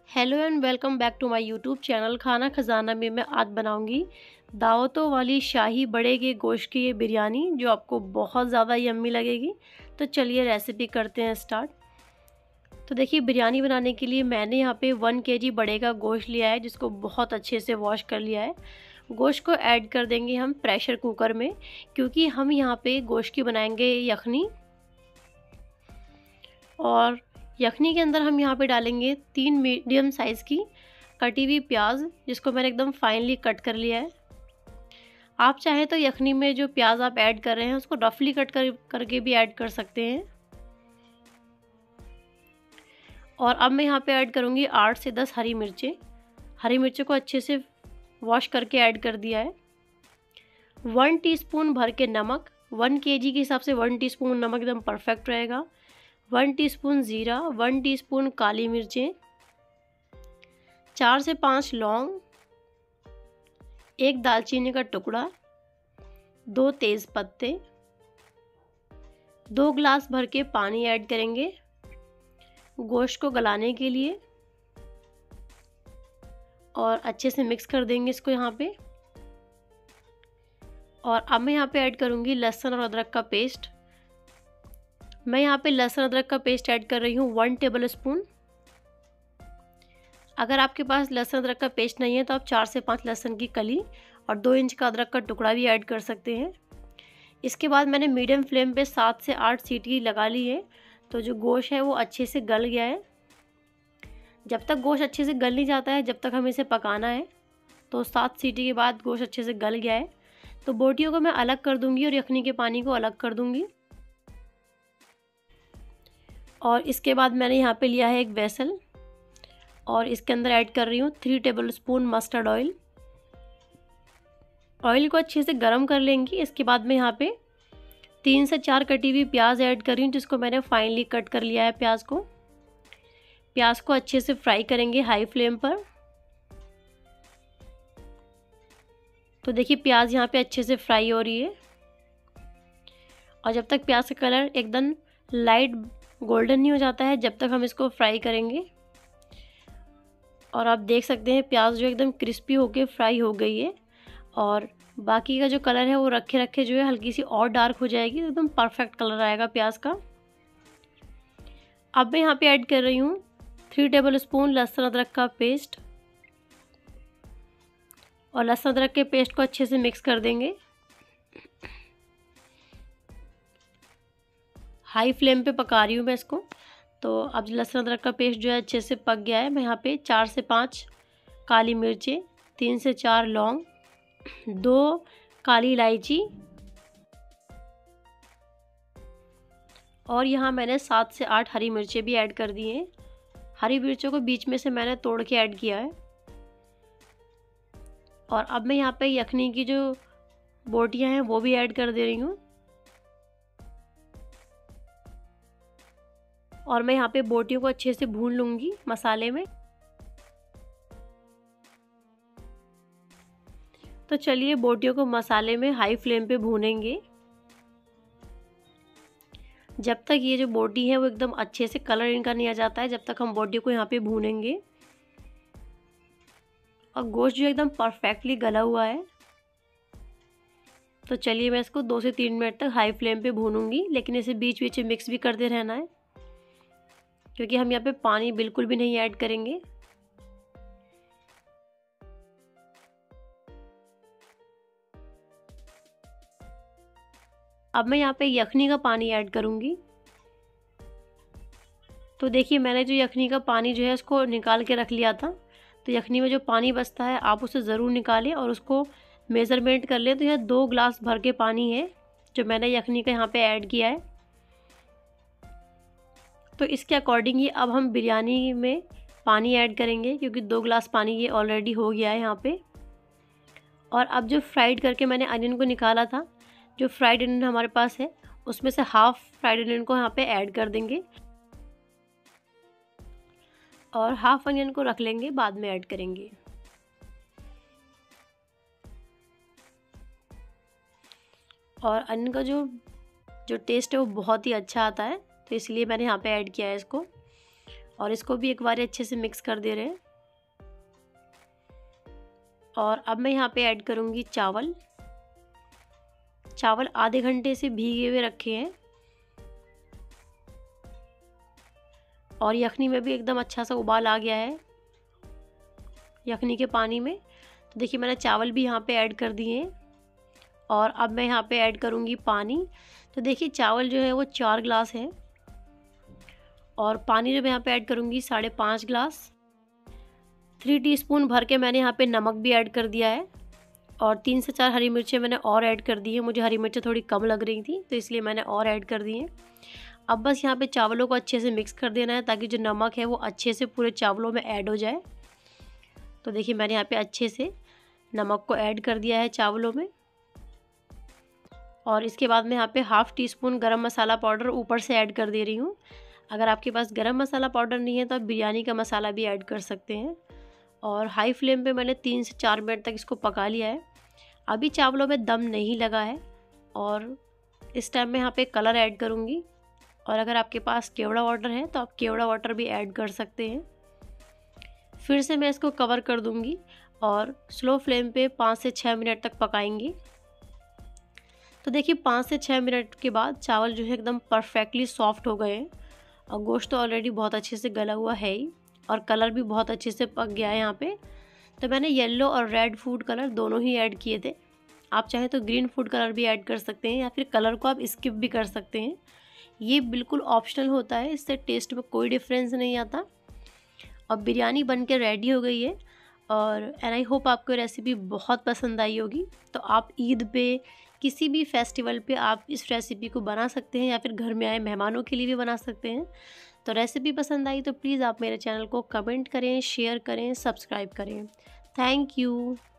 Hello and welcome back to my YouTube channel. Khana Khazana में मैं आज बनाऊंगी दावतों वाली शाही बड़े के गोश्त की ये बिरयानी, जो आपको बहुत ज़्यादा यम्मी लगेगी। तो चलिए रेसिपी करते हैं स्टार्ट। तो देखिए, बिरयानी बनाने के लिए मैंने यहाँ पे 1 केजी बड़े का गोश्त लिया है, जिसको बहुत अच्छे से वॉश कर लिया है। गोश्त को ऐड कर देंगे हम प्रेशर कुकर में, क्योंकि हम यहाँ पे गोश्त की बनाएंगे यखनी। और यखनी के अंदर हम यहाँ पे डालेंगे 3 मीडियम साइज़ की कटी हुई प्याज, जिसको मैंने एकदम फाइनली कट कर लिया है। आप चाहें तो यखनी में जो प्याज आप ऐड कर रहे हैं उसको रफली कट करके भी ऐड कर सकते हैं। और अब मैं यहाँ पे ऐड करूँगी 8 से 10 हरी मिर्चें। हरी मिर्चों को अच्छे से वॉश करके ऐड कर दिया है। 1 टीस्पून भर के नमक, 1 केजी के हिसाब से 1 टीस्पून नमक एकदम परफेक्ट रहेगा। 1 टीस्पून ज़ीरा, 1 टीस्पून काली मिर्चें, 4 से 5 लौंग, 1 दालचीनी का टुकड़ा, 2 तेज़ पत्ते, 2 गिलास भर के पानी ऐड करेंगे गोश्त को गलाने के लिए। और अच्छे से मिक्स कर देंगे इसको यहाँ पे। और अब मैं यहाँ पे ऐड करूँगी लहसुन और अदरक का पेस्ट। मैं यहाँ पे लहसुन अदरक का पेस्ट ऐड कर रही हूँ 1 टेबल स्पून। अगर आपके पास लहसुन अदरक का पेस्ट नहीं है तो आप 4 से 5 लहसुन की कली और 2 इंच का अदरक का टुकड़ा भी ऐड कर सकते हैं। इसके बाद मैंने मीडियम फ्लेम पे 7 से 8 सीटी लगा ली है। तो जो गोश्त है वो अच्छे से गल गया है। जब तक गोश्त अच्छे से गल नहीं जाता है, जब तक हमें इसे पकाना है। तो 7 सीटी के बाद गोश्त अच्छे से गल गया है, तो बोटियों को मैं अलग कर दूंगी और यखनी के पानी को अलग कर दूंगी। और इसके बाद मैंने यहाँ पे लिया है एक वेसल, और इसके अंदर ऐड कर रही हूँ 3 tablespoon mustard oil. Oil को अच्छे से गर्म कर लेंगी। इसके बाद मैं यहाँ पे 3 से 4 कटी हुई प्याज ऐड कर रही हूँ, जिसको मैंने फाइनली कट कर लिया है। प्याज को अच्छे से फ्राई करेंगे हाई फ्लेम पर। तो देखिए, प्याज यहाँ पे अच्छे से फ्राई हो रही है। और जब तक प्याज का कलर एकदम लाइट गोल्डन नहीं हो जाता है, जब तक हम इसको फ्राई करेंगे। और आप देख सकते हैं प्याज जो एकदम क्रिस्पी होके फ्राई हो गई है। और बाकी का जो कलर है वो रखे रखे जो है हल्की सी और डार्क हो जाएगी, एकदम परफेक्ट कलर आएगा प्याज का। अब मैं यहाँ पे ऐड कर रही हूँ 3 टेबल स्पून लहसुन अदरक का पेस्ट। और लहसुन अदरक के पेस्ट को अच्छे से मिक्स कर देंगे। हाई फ्लेम पे पका रही हूँ मैं इसको। तो अब लहसुन अदरक का पेस्ट जो है अच्छे से पक गया है। मैं यहाँ पे 4 से 5 काली मिर्चें, 3 से 4 लौंग, 2 काली इलायची, और यहाँ मैंने 7 से 8 हरी मिर्चें भी ऐड कर दी हैं। हरी मिर्चों को बीच में से मैंने तोड़ के ऐड किया है। और अब मैं यहाँ पे यखनी की जो बोटियाँ हैं वो भी ऐड कर दे रही हूँ। और मैं यहाँ पे बोटियों को अच्छे से भून लूँगी मसाले में। तो चलिए, बोटियों को मसाले में हाई फ्लेम पे भूनेंगे। जब तक ये जो बोटी है वो एकदम अच्छे से कलर इनका नहीं आ जाता है, जब तक हम बोटी को यहाँ पे भूनेंगे। और गोश्त जो एकदम परफेक्टली गला हुआ है। तो चलिए, मैं इसको 2 से 3 मिनट तक हाई फ्लेम पे भूनूंगी, लेकिन इसे बीच बीच में मिक्स भी करते रहना है, क्योंकि हम यहाँ पे पानी बिल्कुल भी नहीं ऐड करेंगे। अब मैं यहाँ पे यखनी का पानी ऐड करूँगी। तो देखिए, मैंने जो यखनी का पानी जो है उसको निकाल के रख लिया था। तो यखनी में जो पानी बचता है आप उसे ज़रूर निकालें और उसको मेज़रमेंट कर लें। तो यह 2 गिलास भर के पानी है जो मैंने यखनी का यहाँ पे ऐड किया है। तो इसके अकॉर्डिंग ही अब हम बिरयानी में पानी ऐड करेंगे, क्योंकि 2 गिलास पानी ये ऑलरेडी हो गया है यहाँ पे। और अब जो फ्राइड करके मैंने अनियन को निकाला था, जो फ्राइड अनियन हमारे पास है, उसमें से हाफ फ्राइड अनियन को यहाँ पे ऐड कर देंगे। और हाफ अनियन को रख लेंगे, बाद में ऐड करेंगे। और अनियन का जो टेस्ट है वो बहुत ही अच्छा आता है, तो इसलिए मैंने यहाँ पे ऐड किया है इसको। और इसको भी एक बार अच्छे से मिक्स कर दे रहे हैं। और अब मैं यहाँ पे ऐड करूँगी चावल। चावल आधे घंटे से भीगे हुए रखे हैं और यखनी में भी एकदम अच्छा सा उबाल आ गया है यखनी के पानी में। तो देखिए मैंने चावल भी यहाँ पे ऐड कर दिए हैं और अब मैं यहाँ पे ऐड करूँगी पानी। तो देखिए चावल जो है वो 4 ग्लास है और पानी जो मैं यहाँ पे ऐड करूँगी 5.5 ग्लास। 3 टीस्पून भर के मैंने यहाँ पे नमक भी ऐड कर दिया है और 3 से 4 हरी मिर्चें मैंने और ऐड कर दी है। मुझे हरी मिर्चें थोड़ी कम लग रही थी तो इसलिए मैंने और ऐड कर दी हैं। अब बस यहाँ पे चावलों को अच्छे से मिक्स कर देना है ताकि जो नमक है वो अच्छे से पूरे चावलों में ऐड हो जाए। तो देखिए मैंने यहाँ पे अच्छे से नमक को ऐड कर दिया है चावलों में। और इसके बाद मैं यहाँ पे 1/2 टीस्पून गरम मसाला पाउडर ऊपर से ऐड कर दे रही हूँ। अगर आपके पास गरम मसाला पाउडर नहीं है तो आप बिरयानी का मसाला भी ऐड कर सकते हैं। और हाई फ्लेम पे मैंने 3 से 4 मिनट तक इसको पका लिया है। अभी चावलों में दम नहीं लगा है और इस टाइम मैं यहाँ पे कलर ऐड करूँगी। और अगर आपके पास केवड़ा वाटर है तो आप केवड़ा वाटर भी ऐड कर सकते हैं। फिर से मैं इसको कवर कर दूँगी और स्लो फ्लेम पे 5 से 6 मिनट तक पकाएंगे। तो देखिए 5 से 6 मिनट के बाद चावल जो है एकदम परफेक्टली सॉफ्ट हो गए हैं और गोश्त तो ऑलरेडी बहुत अच्छे से गला हुआ है ही और कलर भी बहुत अच्छे से पक गया है यहाँ पे। तो मैंने येलो और रेड फूड कलर दोनों ही ऐड किए थे। आप चाहें तो ग्रीन फूड कलर भी ऐड कर सकते हैं या फिर कलर को आप स्किप भी कर सकते हैं। ये बिल्कुल ऑप्शनल होता है, इससे टेस्ट में कोई डिफरेंस नहीं आता। और बिरयानी बन के रेडी हो गई है और आई होप आपको रेसिपी बहुत पसंद आई होगी। तो आप ईद पे किसी भी फेस्टिवल पे आप इस रेसिपी को बना सकते हैं या फिर घर में आए मेहमानों के लिए भी बना सकते हैं। तो रेसिपी पसंद आई तो प्लीज़ आप मेरे चैनल को कमेंट करें, शेयर करें, सब्सक्राइब करें। Thank you.